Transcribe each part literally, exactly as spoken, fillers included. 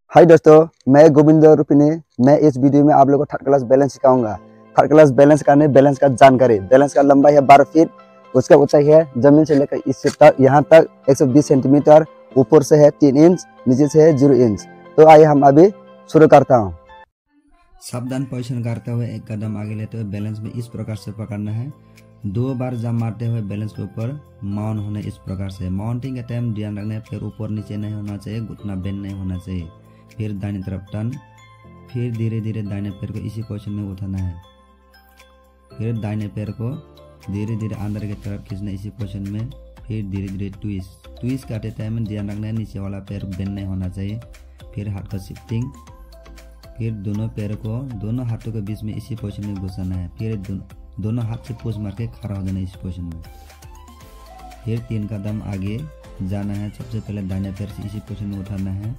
हाय दोस्तों, मैं गोविंद रूपिनी। मैं इस वीडियो में आप लोगों को थर्ड क्लास बैलेंस सिखाऊंगा। थर्ड क्लास बैलेंस करने बैलेंस का जानकारी। बैलेंस का लंबाई है बारह फीट, उसका ऊंचाई है जमीन से लेकर इस तक यहाँ तक एक सौ बीस सेंटीमीटर, ऊपर से है तीन इंच, नीचे से है जीरो इंच। तो आइए हम अभी शुरू करता हूँ। सावधान पोजीशन करते हुए एक कदम आगे लेते हुए बैलेंस में इस प्रकार से पकड़ना है। दो बार जंप मारते हुए बैलेंस के ऊपर माउंट होने इस प्रकार से। माउंटिंग के टाइम ध्यान रखना है, पैर ऊपर नीचे नहीं होना चाहिए, घुटना बेंड नहीं होना चाहिए। फिर दाहिनी तरफ टर्न, फिर धीरे धीरे दाहिने पैर को इसी पोजीशन में उठाना है। फिर दाहिने पैर को धीरे धीरे अंदर की तरफ खींचना इसी पोजीशन में। फिर धीरे धीरे ट्विस्ट ट्विस्ट करते टाइम ध्यान रखना है नीचे वाला पैर बेंड नहीं होना चाहिए। फिर हाथ का शिफ्टिंग, फिर दोनों पैर को दोनों हाथों के बीच में इसी पोजीशन में घुसाना है। फिर दो, दोनों हाथ से पुश मार के खड़ा हो जाना है इस पोजीशन में। फिर तीन कदम आगे जाना है। सबसे पहले दाहिने पैर से इसी पोजीशन में उठाना है।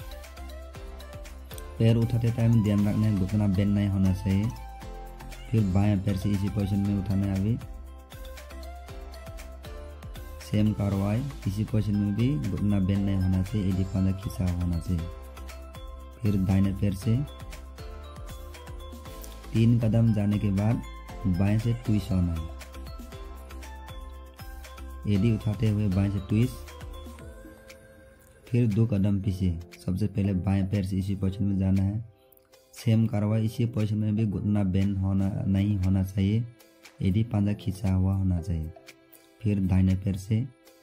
पैर उठाते टाइम ध्यान रखना है घुटना बेंड नहीं होना चाहिए। फिर बाएं पैर से इसी पोजीशन में उठाना है। अभी सेम कार्रवाई, इसी पोजीशन में भी घुटना बेंड नहीं होना चाहिए, एडी पंजा खींचा होना चाहिए। फिर दाहिने पैर से तीन कदम जाने के बाद बाएं से ट्विस्ट होना है। एडी उठाते हुए बाएं से ट्विस्ट, फिर दो कदम पीछे। सबसे पहले बाएं पैर से इसी पोजीशन में जाना है। सेम कार्रवाई, इसी पोजीशन में भी घुटना बेंड होना नहीं होना चाहिए, एडी पंजा खींचा हुआ होना चाहिए। फिर दाहिने पैर से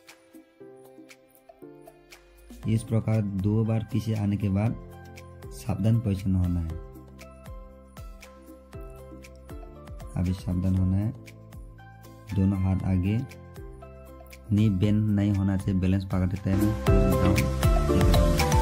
इस प्रकार दो बार पीछे आने के बाद सावधान पोजीशन होना है। अभी सावधान होना है, दोनों हाथ आगे, नी बेंड नहीं होना चाहिए, बैलेंस पकड़ते टाइम डाउन।